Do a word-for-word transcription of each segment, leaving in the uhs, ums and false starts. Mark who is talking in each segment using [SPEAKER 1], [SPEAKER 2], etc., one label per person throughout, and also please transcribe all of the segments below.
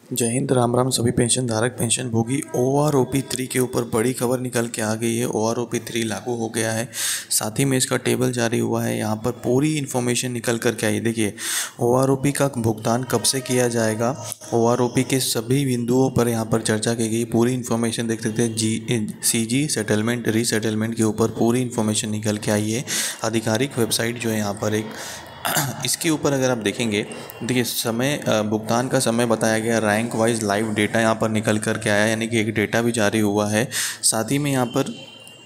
[SPEAKER 1] जय हिंद, राम राम सभी पेंशन धारक पेंशन भोगी। O R O P three के ऊपर बड़ी खबर निकल के आ गई है। O R O P three लागू हो गया है, साथ ही में इसका टेबल जारी हुआ है। यहाँ पर पूरी इन्फॉर्मेशन निकल कर के आई। देखिए, ओ आर ओ पी का भुगतान कब से किया जाएगा, ओ आर ओ पी के सभी बिंदुओं पर यहाँ पर चर्चा की गई। पूरी इन्फॉर्मेशन देख सकते हैं। जी सी जी सेटलमेंट रीसेटलमेंट के ऊपर पूरी इन्फॉर्मेशन निकल के आई है। आधिकारिक वेबसाइट जो है यहाँ पर एक इसके ऊपर अगर आप देखेंगे, देखिए समय अ, भुगतान का समय बताया गया। रैंक वाइज लाइव डेटा यहाँ पर निकल कर के आया, यानी कि एक डेटा भी जारी हुआ है। साथ ही में यहाँ पर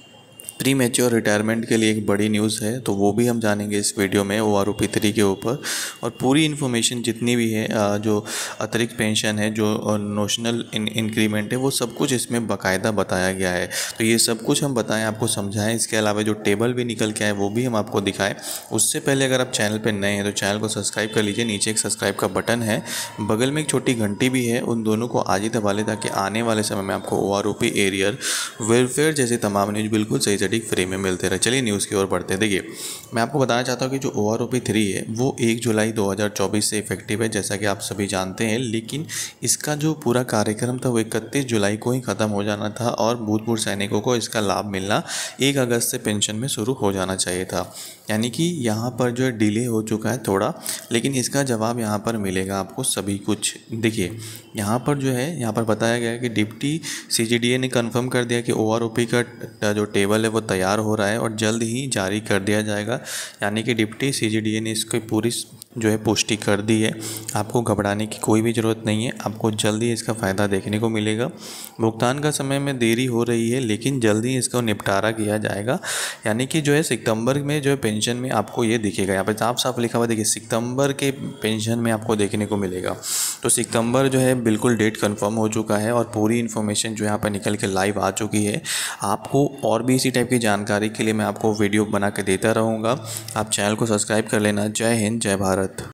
[SPEAKER 1] प्री मैच्योर रिटायरमेंट के लिए एक बड़ी न्यूज़ है, तो वो भी हम जानेंगे इस वीडियो में O R O P three के ऊपर। और पूरी इन्फॉर्मेशन जितनी भी है, अ, जो अतिरिक्त पेंशन है, जो नोशनल इंक्रीमेंट है, वो सब कुछ इसमें बाकायदा बताया गया है। तो ये सब कुछ हम बताएं, आपको समझाएं। इसके अलावा जो टेबल भी निकल के आए वो भी हम आपको दिखाएं। उससे पहले अगर आप चैनल पर नए हैं तो चैनल को सब्सक्राइब कर लीजिए। नीचे एक सब्सक्राइब का बटन है, बगल में एक छोटी घंटी भी है, उन दोनों को आज ही दबा लें ताकि आने वाले समय में आपको O R O P arrear welfare जैसे तमाम न्यूज़ बिल्कुल सही सटीक फ्री में मिलते रहे। चलिए न्यूज़ की ओर बढ़ते हैं। देखिए, मैं आपको बताना चाहता हूँ कि जो O R O P three है वो एक जुलाई दो हज़ार चौबीस से इफेक्टिव है, जैसा कि आप सभी जानते हैं। लेकिन इसका जो पूरा कार्यक्रम था वो इकतीस जुलाई को ही ख़त्म हो जाना था और भूतपूर्व सैनिकों को इसका लाभ मिलना एक अगस्त से पेंशन में शुरू हो जाना चाहिए था। यानी कि यहाँ पर जो है डिले हो चुका है थोड़ा, लेकिन इसका जवाब यहाँ पर मिलेगा आपको सभी कुछ। देखिए, यहाँ पर जो है यहाँ पर बताया गया है कि deputy C G D A ने कंफर्म कर दिया कि ओ आर ओ पी का जो टेबल है वो तैयार हो रहा है और जल्द ही जारी कर दिया जाएगा। यानी कि deputy C G D A ने इसकी पूरी जो है पुष्टि कर दी है। आपको घबराने की कोई भी ज़रूरत नहीं है, आपको जल्दी इसका फ़ायदा देखने को मिलेगा। भुगतान का समय में देरी हो रही है, लेकिन जल्दी इसका निपटारा किया जाएगा। यानी कि जो है सितंबर में जो है पेंशन में आपको ये दिखेगा, यहाँ पर साफ साफ लिखा हुआ देखिए, सितंबर के पेंशन में आपको देखने को मिलेगा। तो सितंबर जो है बिल्कुल डेट कंफर्म हो चुका है और पूरी इन्फॉर्मेशन जो यहाँ पर निकल के लाइव आ चुकी है। आपको और भी इसी टाइप की जानकारी के लिए मैं आपको वीडियो बना के देता रहूँगा। आप चैनल को सब्सक्राइब कर लेना। जय हिंद, जय भारत।